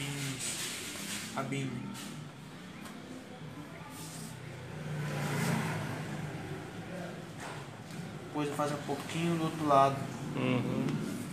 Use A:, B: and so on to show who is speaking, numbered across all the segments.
A: Isso. Cabine. Depois eu faço um pouquinho do outro lado.
B: Uhum.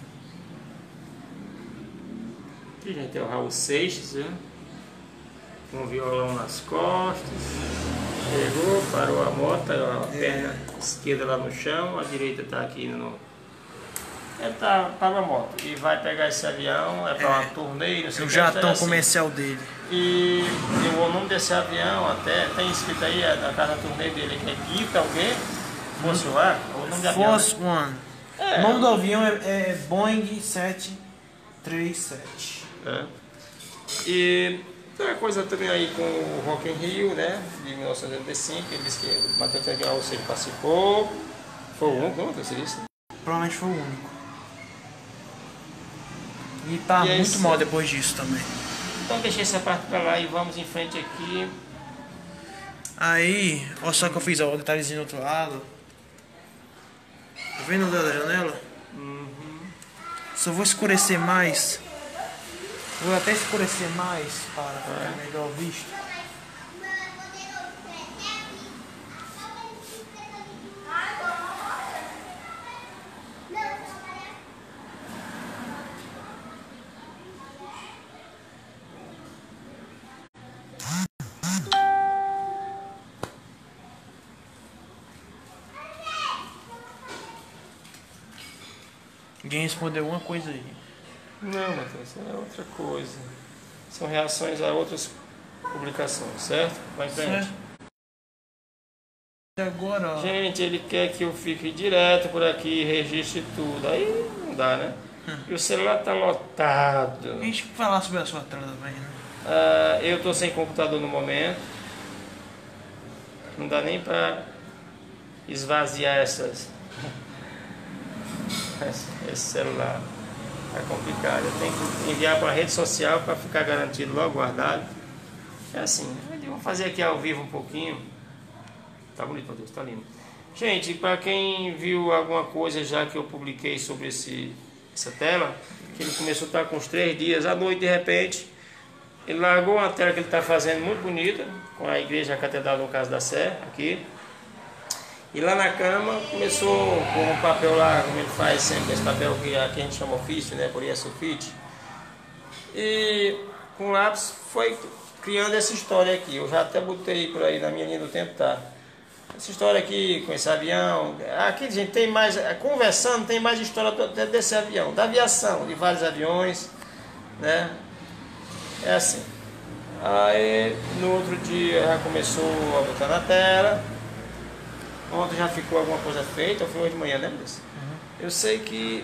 B: Aqui a gente tem o Raul Seixas, né? Com o violão nas costas. Chegou, parou a moto, a perna esquerda lá no chão, a direita tá aqui no... Ele tá na moto e vai pegar esse avião, é para uma turnê, não sei
A: O
B: que,
A: jatão
B: assim.
A: comercial dele.
B: E o nome desse avião até tem escrito aí, a casa turnê dele, que é Guita, o quê? Force One? O nome do avião,
A: Force One. O nome do avião é Boeing 737.
B: E tem uma coisa também aí com o Rock in Rio, né? De 1985, ele disse que o Matheus Aguiar participou. Foi o único, não? Você disse?
A: Provavelmente foi o único. E tá
B: E é
A: muito
B: isso.
A: mal depois disso também.
B: Então deixei essa parte pra lá e vamos em frente aqui.
A: Aí, olha só que eu fiz, ó, o detalhezinho do outro lado. Tá vendo o da janela? Só vou escurecer mais. Vou até escurecer mais para ficar melhor visto. Ninguém respondeu alguma coisa aí.
B: Não, Matheus, é outra coisa. São reações a outras publicações, certo? Vai em frente.
A: Certo. E agora, ó.
B: Gente, ele quer que eu fique direto por aqui e registre tudo. Aí não dá, né? E o celular tá lotado.
A: A gente falar sobre a sua tela também, né?
B: Eu tô sem computador no momento. Não dá nem pra esvaziar esse celular. É complicado. Eu tenho que enviar para a rede social para ficar garantido, logo guardado. É assim. Vamos fazer aqui ao vivo um pouquinho. Tá bonito, meu Deus, tá lindo. Gente, para quem viu alguma coisa já que eu publiquei sobre essa tela, que ele começou a estar com uns 3 dias, à noite de repente, ele largou uma tela que ele está fazendo muito bonita, com a igreja, a catedral do Caso da Sé, aqui. E lá na cama começou com um papel lá, como ele faz sempre, esse papel que aqui a gente chama ofício, né, por aí é sulfite. E com lápis foi criando essa história aqui. Eu já até botei por aí na minha linha do tempo, tá? Essa história aqui com esse avião. Aqui, gente, tem mais, conversando, tem mais história desse avião, da aviação, de vários aviões, né? É assim. Aí no outro dia já começou a botar na tela. Ontem já ficou alguma coisa feita, ou foi hoje de manhã, né, Luiz? Eu sei que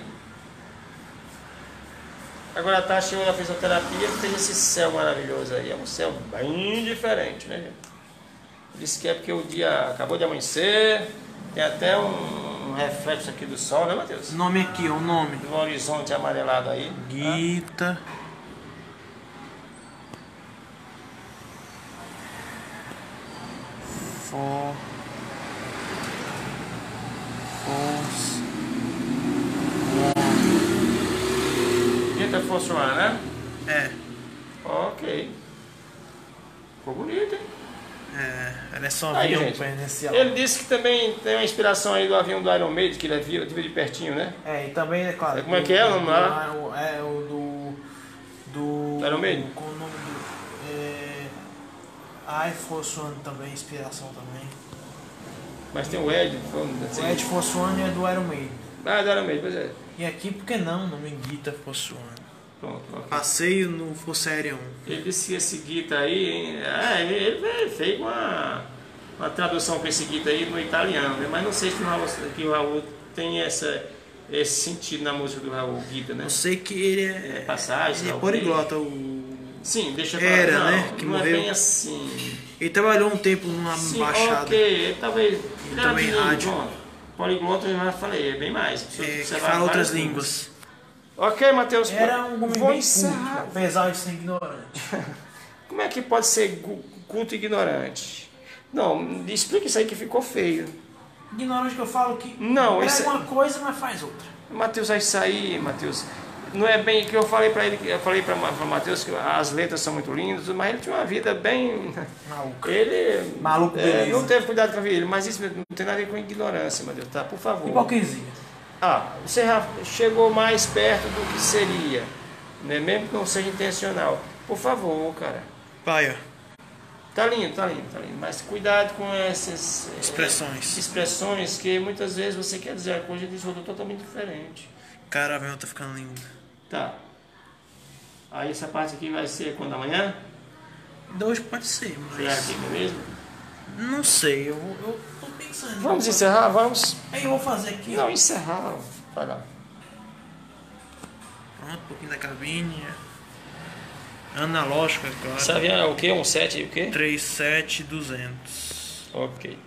B: agora a Tati chegou na fisioterapia e fez esse céu maravilhoso aí. É um céu bem diferente, né, gente? Disse que é porque o dia acabou de amanhecer, tem até um reflexo aqui do sol, né, Matheus?
A: O nome aqui, o nome.
B: Do horizonte amarelado aí.
A: Guita. Force.
B: Guita Force One, né?
A: É.
B: Ok. Ficou bonito, hein?
A: Ela é só
B: Aí,
A: avião
B: gente,
A: presidencial.
B: ele disse que também tem uma inspiração aí do avião do Iron Maiden, que ele viu de pertinho, né?
A: E também, é claro.
B: Como é que é o nome lá?
A: É o do
B: Iron Maiden?
A: Com o nome do. Air Force One também, inspiração também.
B: Mas tem o Ed, assim.
A: O Air Force One é do Iron Maiden.
B: Ah, do Iron Maiden, pois é.
A: E aqui, por que não? O nome Guita Force One.
B: Pronto, ok.
A: Passeio no Força Aérea 1.
B: Ele disse que esse guita aí, ele fez uma tradução para esse guita aí no italiano, né? Mas não sei se o Raul tem esse sentido na música do Raul, guita, né?
A: Eu sei que ele é
B: passagem,
A: ele é
B: tal,
A: poliglota.
B: Sim, deixa pra
A: Era,
B: não,
A: né? Que
B: não
A: morreu.
B: é bem assim.
A: Ele trabalhou um tempo numa
B: Sim,
A: embaixada.
B: ok, talvez. Ele era
A: também
B: bilíngue,
A: rádio.
B: pronto. Poliglota eu já falei, é bem mais.
A: Que
B: Você vai
A: fala outras
B: várias
A: línguas.
B: Ok, Matheus.
A: Era um homem
B: vou
A: bem
B: encerrar.
A: culto, apesar de ser ignorante.
B: Como é que pode ser culto e ignorante? Não, explica isso aí que ficou feio.
A: Ignorante que eu falo que
B: Não,
A: é
B: isso
A: uma coisa, mas faz outra.
B: Matheus, vai sair, Matheus. não é bem que eu falei para ele, eu falei para Matheus que as letras são muito lindas, mas ele tinha uma vida bem
A: Maluco.
B: Ele
A: Maluco, beleza.
B: não teve cuidado com a vida dele, mas isso não tem nada a ver com ignorância, Matheus, tá? Por favor.
A: Hipocrisia.
B: Você já chegou mais perto do que seria, né? Mesmo que não seja intencional. Por favor, cara.
A: Pai, ó.
B: Tá lindo. Mas cuidado com essas expressões que muitas vezes você quer dizer a coisa e diz outra totalmente diferente.
A: Caravela tá ficando lindo.
B: Tá. Aí essa parte aqui vai ser quando amanhã?
A: Hoje pode ser, mas...
B: Será aqui mesmo?
A: Não sei, eu tô pensando.
B: Vamos encerrar? Vamos?
A: Aí eu vou fazer aqui.
B: Não, encerrar. Vai lá.
A: Pronto, um pouquinho da cabine. Analógica, claro.
B: Esse avião é o quê? Um 7 e o quê?
A: 37200.
B: Ok.